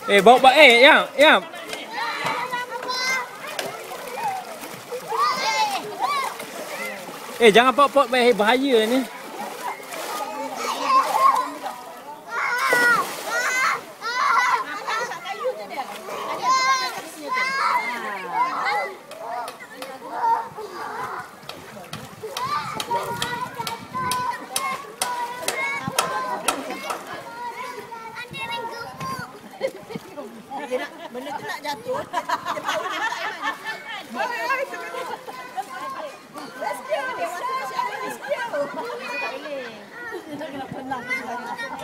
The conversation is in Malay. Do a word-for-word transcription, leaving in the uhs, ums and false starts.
Eh, bawa bawa eh, ya, ya. Eh, jangan pot-pot bahaya ni. Benda tu nak jatuh. Let's go. Let's go. Let's go.